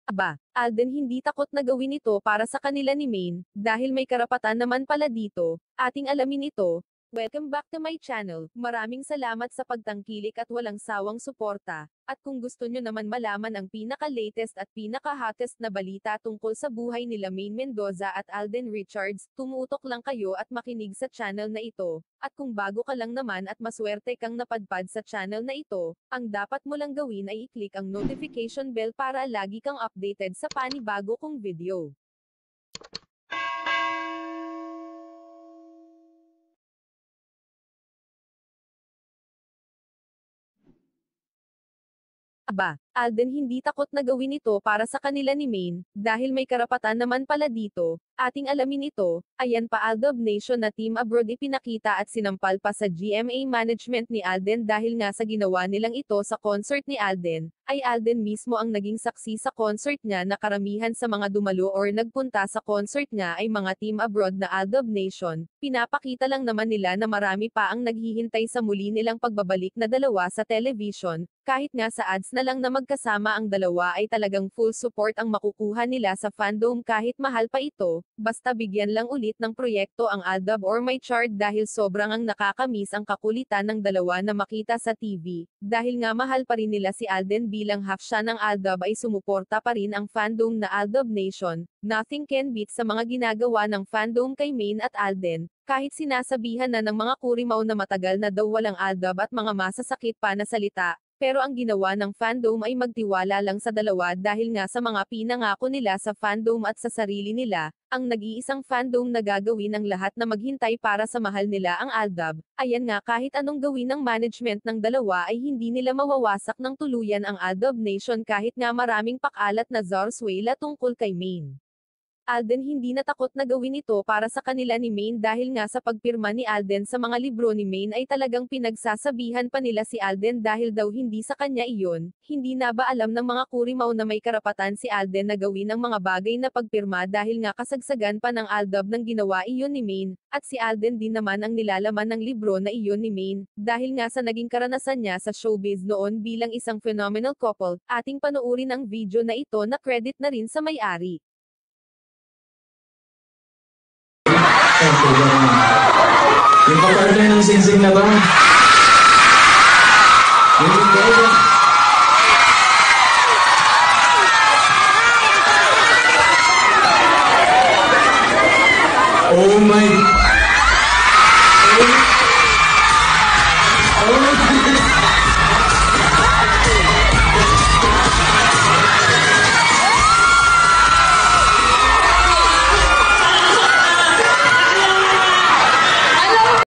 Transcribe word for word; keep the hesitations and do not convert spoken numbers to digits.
Aba, Alden hindi takot na gawin ito para sa kanila ni Maine, dahil may karapatan naman pala dito, ating alamin ito. Welcome back to my channel, maraming salamat sa pagtangkilik at walang sawang suporta, at kung gusto nyo naman malaman ang pinaka-latest at pinaka-hottest na balita tungkol sa buhay nila Maine Mendoza at Alden Richards, tumutok lang kayo at makinig sa channel na ito, at kung bago ka lang naman at maswerte kang napadpad sa channel na ito, ang dapat mo lang gawin ay i-click ang notification bell para lagi kang updated sa panibago kong video. Aba, Alden hindi takot na gawin ito para sa kanila ni Maine, dahil may karapatan naman pala dito, ating alamin ito. Ayan pa, Aldab Nation na Team Abroad ipinakita at sinampal pa sa G M A management ni Alden dahil nga sa ginawa nilang ito sa concert ni Alden, ay Alden mismo ang naging saksi sa concert niya na karamihan sa mga dumalo or nagpunta sa concert niya ay mga Team Abroad na Aldab Nation. Pinapakita lang naman nila na marami pa ang naghihintay sa muli nilang pagbabalik na dalawa sa television, kahit nga sa ads na lang na magkasama ang dalawa ay talagang full support ang makukuha nila sa fandom kahit mahal pa ito, basta bigyan lang ulit ng proyekto ang Aldab or My Chard dahil sobrang ang nakakamiss ang kakulitan ng dalawa na makita sa T V, dahil nga mahal pa rin nila si Alden bilang half siya ng Aldab ay sumuporta pa rin ang fandom na Aldab Nation. Nothing can beat sa mga ginagawa ng fandom kay Maine at Alden, kahit sinasabihan na ng mga kurimaw na matagal na daw walang Aldab at mga masasakit pa na salita. Pero ang ginawa ng fandom ay magtiwala lang sa dalawa dahil nga sa mga pinangako nila sa fandom at sa sarili nila, ang nag-iisang fandom na gagawin ang lahat na maghintay para sa mahal nila ang Aldab. Ayan nga, kahit anong gawin ng management ng dalawa ay hindi nila mawawasak ng tuluyan ang Aldab Nation kahit nga maraming pakalat na zarswela tungkol kay Maine. Alden hindi natakot na gawin ito para sa kanila ni Maine dahil nga sa pagpirma ni Alden sa mga libro ni Maine ay talagang pinagsasabihan pa nila si Alden dahil daw hindi sa kanya iyon. Hindi na ba alam ng mga kurimaw na may karapatan si Alden na gawin ang mga bagay na pagpirma dahil nga kasagsagan pa ng Aldab ng ginawa iyon ni Maine, at si Alden din naman ang nilalaman ng libro na iyon ni Maine, dahil nga sa naging karanasan niya sa showbiz noon bilang isang phenomenal couple. Ating panoorin ang video na ito na credit na rin sa may-ari. Yung papartner ng singsing na ba? Yung ikaw. Oh my